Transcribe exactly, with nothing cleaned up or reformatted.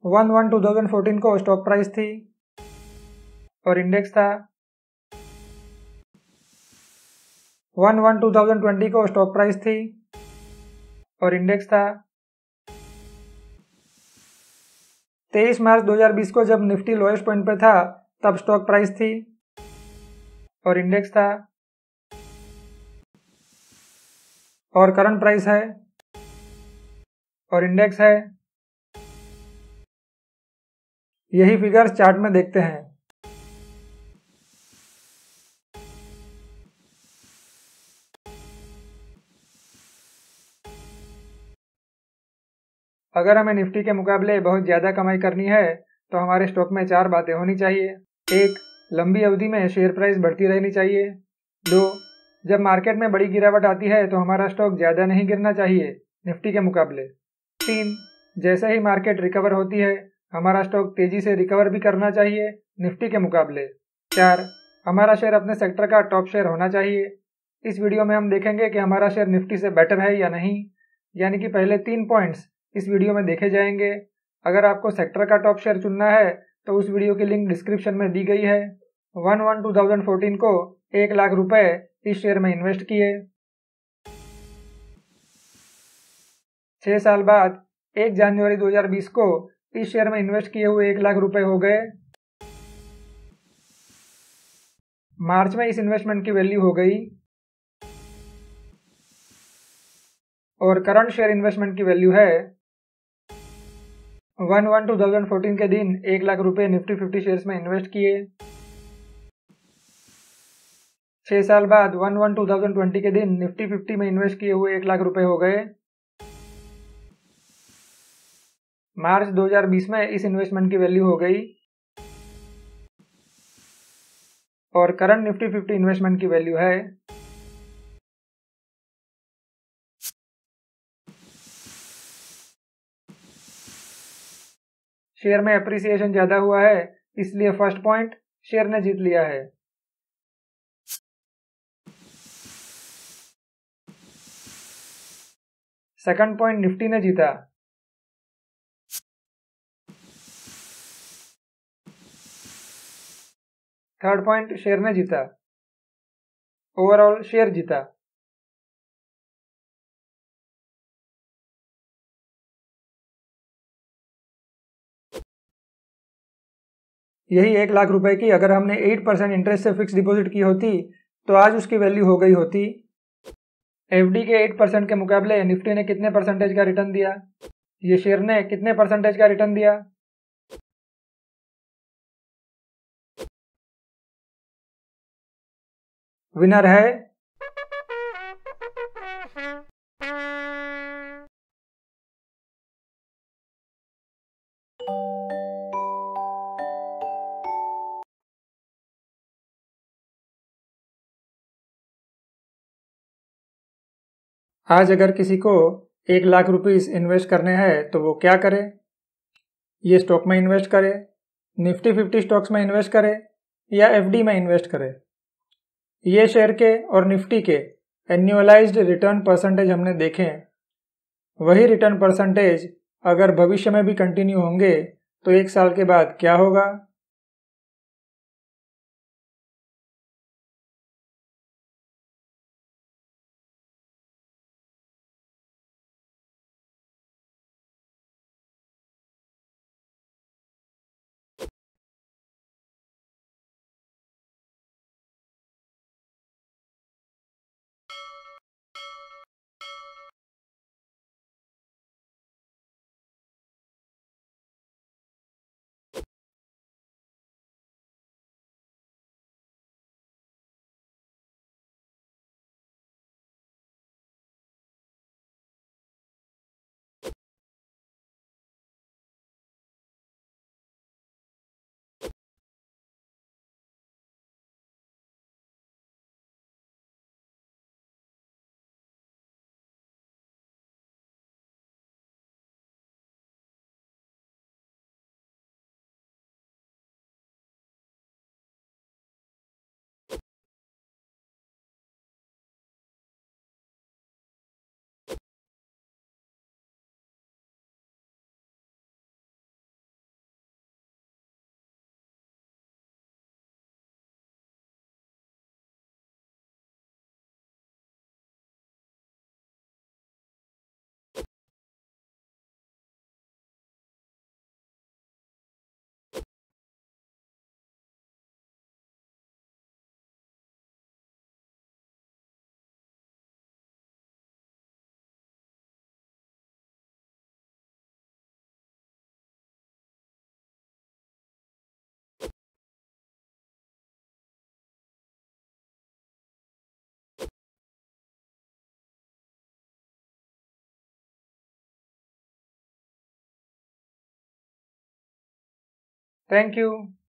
One one two thousand fourteen को stock price थी और इंडेक्स था। One one two thousand twenty को स्टॉक प्राइस थी और इंडेक्स था। तेईस मार्च दो हज़ार बीस को जब निफ्टी लोएस्ट पॉइंट पे था तब स्टॉक प्राइस थी और इंडेक्स था। और करंट प्राइस है और इंडेक्स है। यही फिगर्स चार्ट में देखते हैं। अगर हमें निफ्टी के मुकाबले बहुत ज़्यादा कमाई करनी है तो हमारे स्टॉक में चार बातें होनी चाहिए। एक, लंबी अवधि में शेयर प्राइस बढ़ती रहनी चाहिए। दो, जब मार्केट में बड़ी गिरावट आती है तो हमारा स्टॉक ज़्यादा नहीं गिरना चाहिए निफ्टी के मुकाबले। तीन, जैसे ही मार्केट रिकवर होती है हमारा स्टॉक तेज़ी से रिकवर भी करना चाहिए निफ्टी के मुकाबले। चार, हमारा शेयर अपने सेक्टर का टॉप शेयर होना चाहिए। इस वीडियो में हम देखेंगे कि हमारा शेयर निफ्टी से बेटर है या नहीं, यानी कि पहले तीन पॉइंट्स इस वीडियो में देखे जाएंगे। अगर आपको सेक्टर का टॉप शेयर चुनना है तो उस वीडियो की लिंक डिस्क्रिप्शन में दी गई है। One one two thousand fourteen को एक लाख रुपए इस शेयर में इन्वेस्ट किए। छह साल बाद एक जनवरी दो हज़ार बीस को इस शेयर में इन्वेस्ट किए हुए एक लाख रुपए हो गए। मार्च में इस इन्वेस्टमेंट की वैल्यू हो गई और करंट शेयर इन्वेस्टमेंट की वैल्यू है one one two thousand fourteen के दिन एक लाख रुपए निफ्टी फिफ्टी शेयर्स में इन्वेस्ट किए। छह साल बाद one one two thousand twenty के दिन निफ्टी फिफ्टी में इन्वेस्ट किए हुए एक लाख रुपए हो गए। मार्च दो हज़ार बीस में इस इन्वेस्टमेंट की वैल्यू हो गई और करंट निफ्टी फिफ्टी इन्वेस्टमेंट की वैल्यू है शेयर में अप्रिसिएशन ज्यादा हुआ है, इसलिए फर्स्ट पॉइंट शेयर ने जीत लिया है। सेकंड पॉइंट निफ्टी ने जीता। थर्ड पॉइंट शेयर ने जीता। ओवरऑल शेयर जीता। यही एक लाख रुपए की अगर हमने एट परसेंट इंटरेस्ट से फिक्स डिपॉजिट की होती तो आज उसकी वैल्यू हो गई होती। एफडी के एट परसेंट के मुकाबले निफ्टी ने कितने परसेंटेज का रिटर्न दिया? ये शेयर ने कितने परसेंटेज का रिटर्न दिया? विनर है आज अगर किसी को एक लाख रुपीस इन्वेस्ट करने हैं तो वो क्या करे? ये स्टॉक में इन्वेस्ट करे, निफ्टी फिफ्टी स्टॉक्स में इन्वेस्ट करे या एफडी में इन्वेस्ट करे। ये शेयर के और निफ्टी के एन्युअलाइज्ड रिटर्न परसेंटेज हमने देखे हैं। वही रिटर्न परसेंटेज अगर भविष्य में भी कंटिन्यू होंगे तो एक साल के बाद क्या होगा? Thank you.